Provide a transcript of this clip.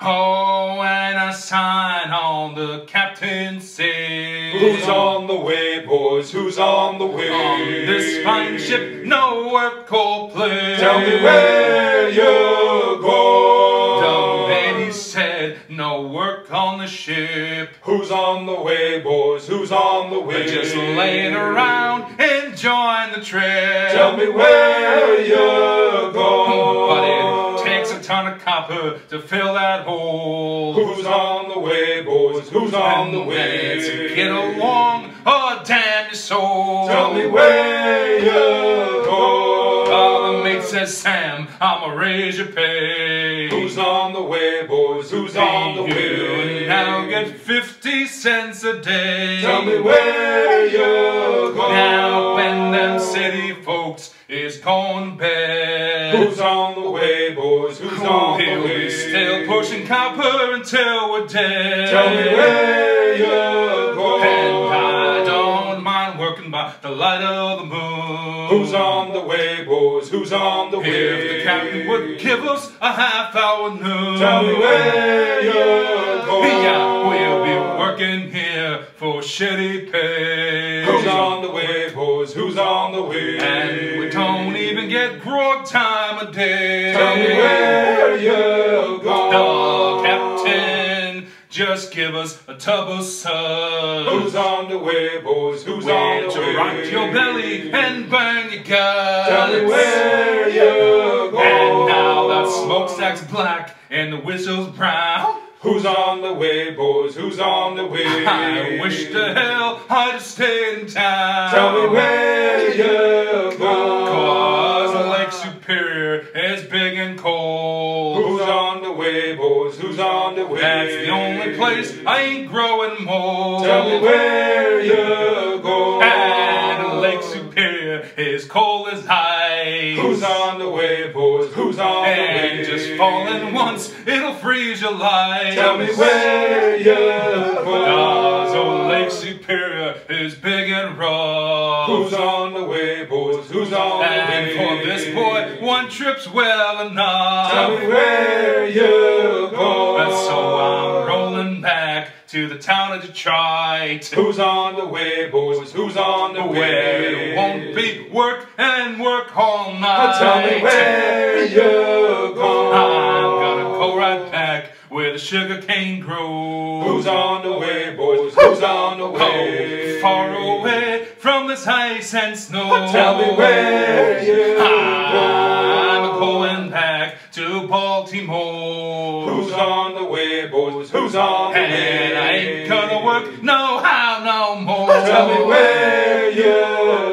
Oh, and a sign on the captain said, "Who's on the way, boys? Who's on the way? On this fine ship, no work or play. Tell me where you go." The lady said, no work on the ship. "Who's on the way, boys? Who's on the way? Just laying around, enjoying the trip. Tell me where you go." But it takes a ton of copper to fill that hole. "Who's on the way, boys? Who's on the way? To get along, oh damn your soul. Tell me where you go." Oh, the mate says, Sam, I'ma raise your pay. "Who's on the way, boys? Who's on the way? You now get 50 cents a day. Tell me where you go." Now when them city folks is going to bed, "Who's on the way, boys? Who's on the he'll way? be still pushing copper until we're dead. Tell me where you go." And I don't mind working by the light of the moon. "Who's on the way, boys? Who's on the way? If the captain would give us a half-hour noon. Tell me where you go." Yeah, we'll be working here for shitty pay. "Who's on the way, boys? Who's on the way? And we don't even get grog time a day. Tell me where you go." Oh, Captain, just give us a tub of suds. "Who's on the way, boys? Who's on the To way? rock your belly and burn your guts. Tell me where you go." And now that smokestack's black and the whistle's brown. "Who's on the way, boys? Who's on the way? I wish to hell I'd have stayed in town. Tell me where you go." Cause Lake Superior is big and cold. "Who's on the way, boys? Who's on the way? That's the only place I ain't growing mold. Tell me where you go." And Lake Superior is cold as ice. "Who's on the way, boys? Who's on the way? And just falling once, it'll freeze your life. Tell me where you go." Cause old Lake Superior is big and rough. "Who's on the way, boys? Who's on the way? And for this boy, one trip's well enough. Tell me where you go." But so I'm rolling back to the town of Detroit. "Who's on the way, boys? Who's on the Where way? it won't be work and work all night. Tell me where you go." I'm gonna go right back where the sugar cane grows. "Who's on the way, boys? Who's on the way? Oh, far away from this ice and snow. Tell me where you go." I'm going back to Baltimore. "Who's on the way, boys? Who's on the way? And I ain't gonna work no how no more. Tell me where you